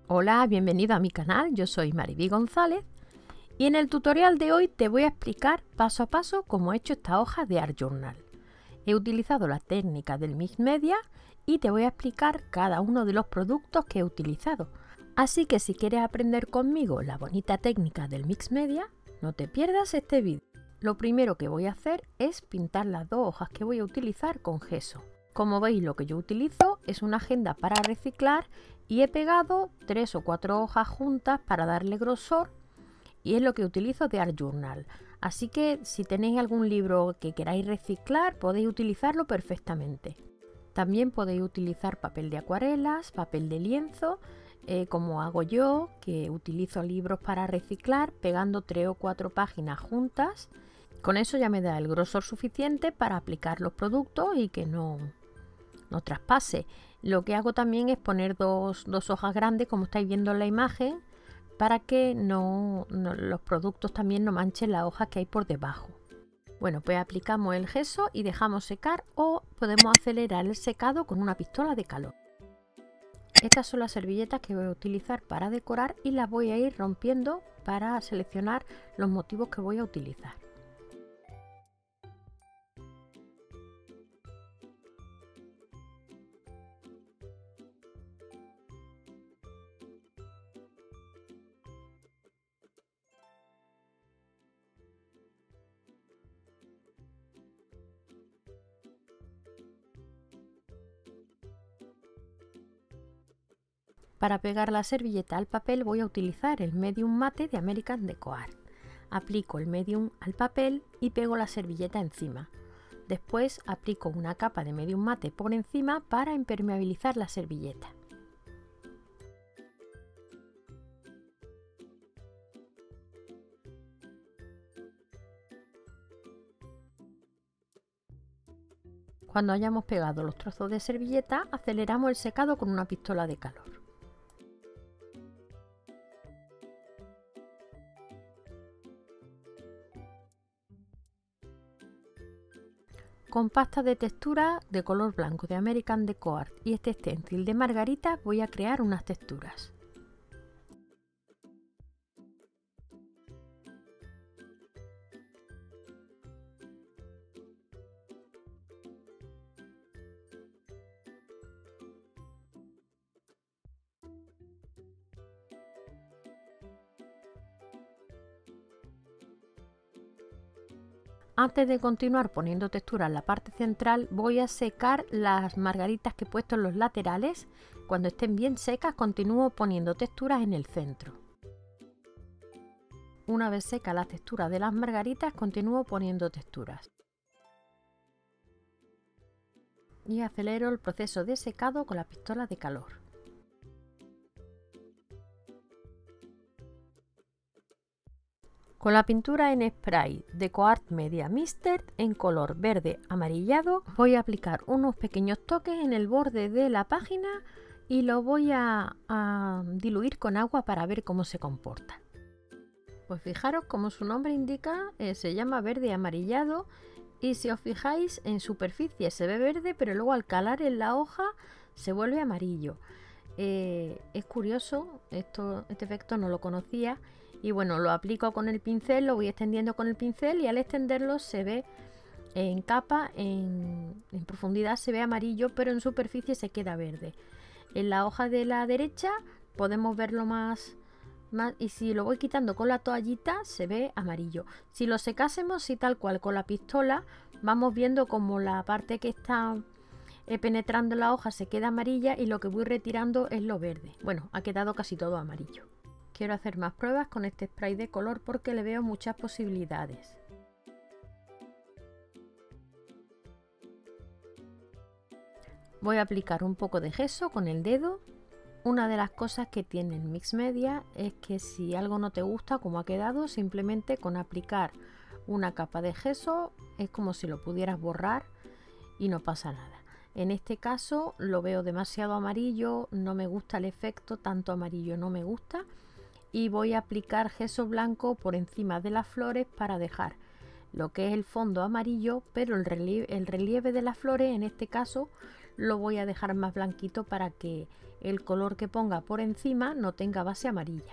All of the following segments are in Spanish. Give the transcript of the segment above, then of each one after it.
Hola, bienvenido a mi canal, yo soy Mariby González y en el tutorial de hoy te voy a explicar paso a paso cómo he hecho esta hoja de Art Journal. He utilizado la técnica del Mix Media y te voy a explicar cada uno de los productos que he utilizado. Así que si quieres aprender conmigo la bonita técnica del Mix Media, no te pierdas este vídeo. Lo primero que voy a hacer es pintar las dos hojas que voy a utilizar con gesso. Como veis, lo que yo utilizo es una agenda para reciclar y he pegado 3 o 4 hojas juntas para darle grosor y es lo que utilizo de Art Journal. Así que si tenéis algún libro que queráis reciclar, podéis utilizarlo perfectamente. También podéis utilizar papel de acuarelas, papel de lienzo, como hago yo, que utilizo libros para reciclar pegando 3 o 4 páginas juntas. Con eso ya me da el grosor suficiente para aplicar los productos y que no traspase. Lo que hago también es poner dos hojas grandes, como estáis viendo en la imagen, para que los productos también no manchen las hojas que hay por debajo. Bueno, pues aplicamos el gesso y dejamos secar, o podemos acelerar el secado con una pistola de calor. Estas son las servilletas que voy a utilizar para decorar y las voy a ir rompiendo para seleccionar los motivos que voy a utilizar. Para pegar la servilleta al papel voy a utilizar el medium mate de American Deco Art. Aplico el medium al papel y pego la servilleta encima. Después aplico una capa de medium mate por encima para impermeabilizar la servilleta. Cuando hayamos pegado los trozos de servilleta, aceleramos el secado con una pistola de calor. Con pasta de textura de color blanco de American Deco Art y este stencil de margarita voy a crear unas texturas. Antes de continuar poniendo textura en la parte central, voy a secar las margaritas que he puesto en los laterales. Cuando estén bien secas, continúo poniendo texturas en el centro. Una vez seca la textura de las margaritas, continúo poniendo texturas. Y acelero el proceso de secado con la pistola de calor. Con la pintura en spray Deco Art Media Mixed en color verde amarillado voy a aplicar unos pequeños toques en el borde de la página y lo voy a diluir con agua para ver cómo se comporta. Pues fijaros, como su nombre indica, se llama verde amarillado y si os fijáis en superficie se ve verde, pero luego al calar en la hoja se vuelve amarillo. Es curioso, este efecto no lo conocía. Y bueno, lo aplico con el pincel, lo voy extendiendo con el pincel y al extenderlo se ve en capa, en profundidad se ve amarillo, pero en superficie se queda verde. En la hoja de la derecha podemos verlo más y si lo voy quitando con la toallita se ve amarillo. Si lo secásemos y tal cual con la pistola, vamos viendo como la parte que está penetrando la hoja se queda amarilla y lo que voy retirando es lo verde. Bueno, ha quedado casi todo amarillo. Quiero hacer más pruebas con este spray de color porque le veo muchas posibilidades. Voy a aplicar un poco de gesso con el dedo. Una de las cosas que tiene el Mix Media es que si algo no te gusta como ha quedado, simplemente con aplicar una capa de gesso es como si lo pudieras borrar y no pasa nada. En este caso lo veo demasiado amarillo, no me gusta el efecto, tanto amarillo no me gusta. Y voy a aplicar gesso blanco por encima de las flores para dejar lo que es el fondo amarillo, pero el relieve de las flores en este caso lo voy a dejar más blanquito para que el color que ponga por encima no tenga base amarilla.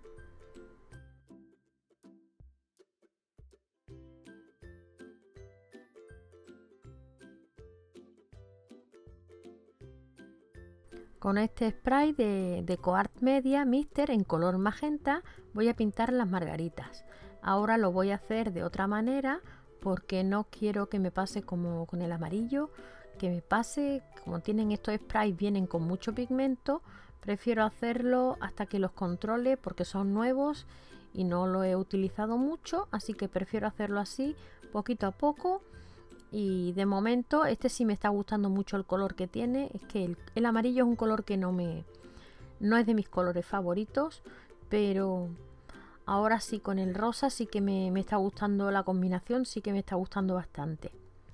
Con este spray de Coart Media Mister en color magenta voy a pintar las margaritas. Ahora lo voy a hacer de otra manera porque no quiero que me pase como con el amarillo, que me pase, como tienen estos sprays, vienen con mucho pigmento, prefiero hacerlo hasta que los controle porque son nuevos y no lo he utilizado mucho, así que prefiero hacerlo así, poquito a poco. Y de momento este sí me está gustando mucho el color que tiene. Es que el amarillo es un color que no es de mis colores favoritos, pero ahora sí con el rosa sí que me está gustando la combinación, sí que me está gustando bastante.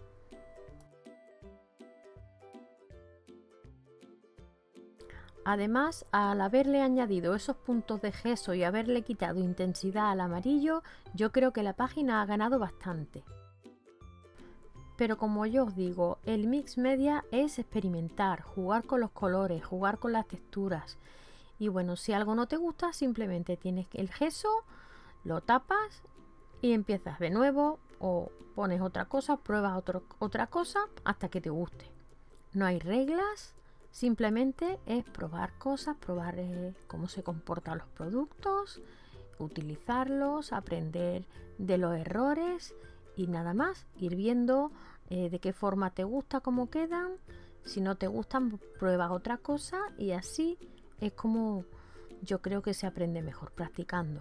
Además, al haberle añadido esos puntos de gesso y haberle quitado intensidad al amarillo, yo creo que la página ha ganado bastante. Pero como yo os digo, el mix media es experimentar, jugar con los colores, jugar con las texturas. Y bueno, si algo no te gusta, simplemente tienes el gesso, lo tapas y empiezas de nuevo o pones otra cosa, pruebas otra cosa hasta que te guste. No hay reglas, simplemente es probar cosas, probar cómo se comportan los productos, utilizarlos, aprender de los errores y nada más, ir viendo de qué forma te gusta, cómo quedan. Si no te gustan, pruebas otra cosa y así es como yo creo que se aprende mejor, practicando.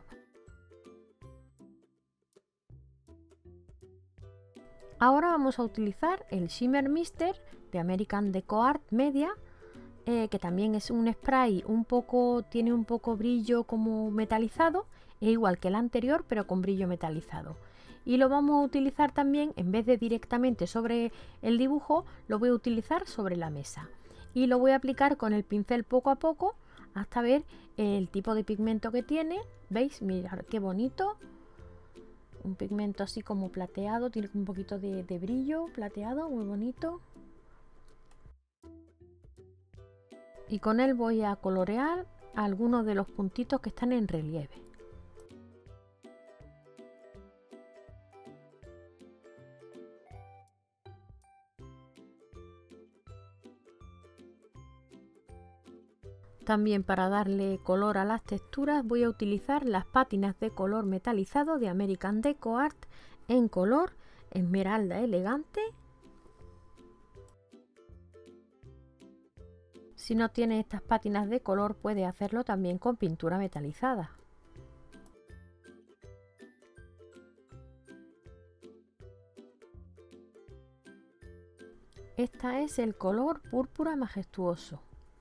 Ahora vamos a utilizar el Shimmer Mister de American Deco Art Media, que también es un spray tiene un poco brillo como metalizado, es igual que el anterior pero con brillo metalizado. Y lo vamos a utilizar también, en vez de directamente sobre el dibujo, lo voy a utilizar sobre la mesa. Y lo voy a aplicar con el pincel poco a poco hasta ver el tipo de pigmento que tiene. ¿Veis? Mirad qué bonito. Un pigmento así como plateado, tiene un poquito de brillo plateado, muy bonito. Y con él voy a colorear algunos de los puntitos que están en relieve. También para darle color a las texturas voy a utilizar las pátinas de color metalizado de American Deco Art en color esmeralda elegante. Si no tiene estas pátinas de color, puede hacerlo también con pintura metalizada. Esta es el color púrpura majestuoso.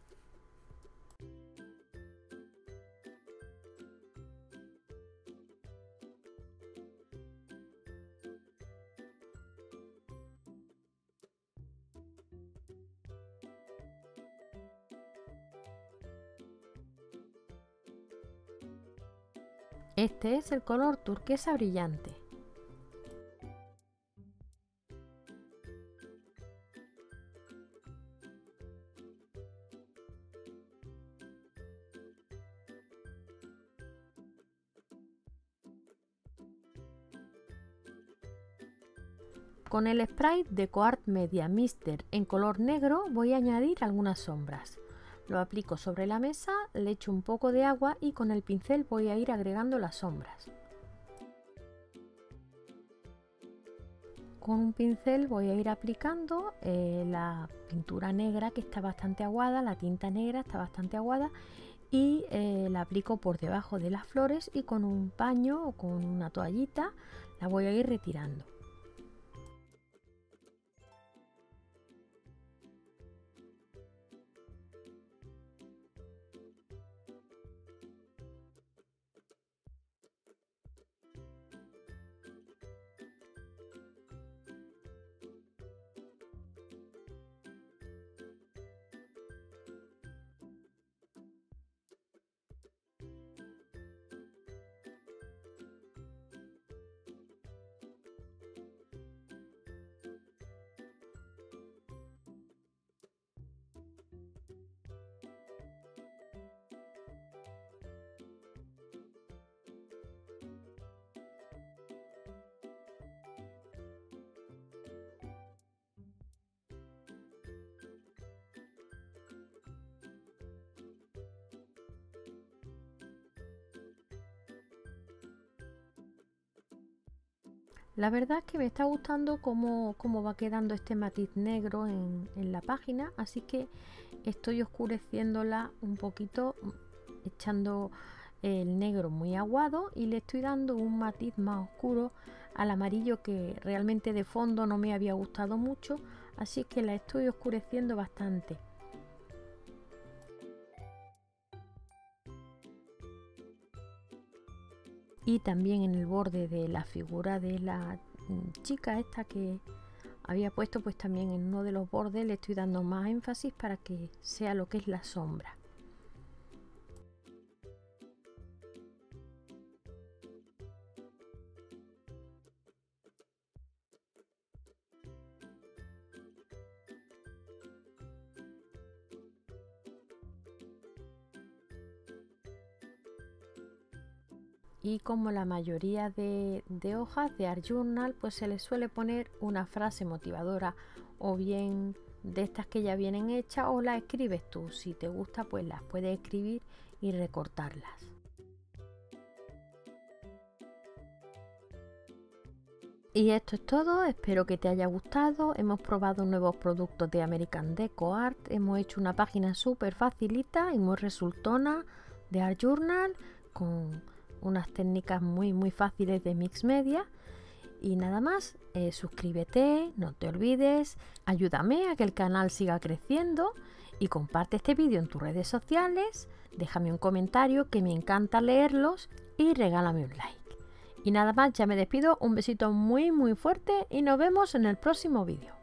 Este es el color turquesa brillante. Con el spray de Coart Media Mister en color negro voy a añadir algunas sombras. Lo aplico sobre la mesa, le echo un poco de agua y con el pincel voy a ir agregando las sombras. Con un pincel voy a ir aplicando la pintura negra que está bastante aguada, la tinta negra está bastante aguada y la aplico por debajo de las flores y con un paño o con una toallita la voy a ir retirando. La verdad es que me está gustando cómo va quedando este matiz negro en la página, así que estoy oscureciéndola un poquito, echando el negro muy aguado y le estoy dando un matiz más oscuro al amarillo que realmente de fondo no me había gustado mucho, así que la estoy oscureciendo bastante. Y también en el borde de la figura de la chica esta que había puesto, pues también en uno de los bordes le estoy dando más énfasis para que sea lo que es la sombra. Y como la mayoría de hojas de Art Journal, pues se les suele poner una frase motivadora, o bien de estas que ya vienen hechas, o las escribes tú. Si te gusta, pues las puedes escribir y recortarlas. Y esto es todo, espero que te haya gustado. Hemos probado nuevos productos de American Deco Art, hemos hecho una página súper facilita y muy resultona de Art Journal con unas técnicas muy fáciles de mix media. Y nada más, suscríbete, no te olvides, ayúdame a que el canal siga creciendo y comparte este vídeo en tus redes sociales, déjame un comentario que me encanta leerlos y regálame un like. Y nada más, ya me despido, un besito muy fuerte y nos vemos en el próximo vídeo.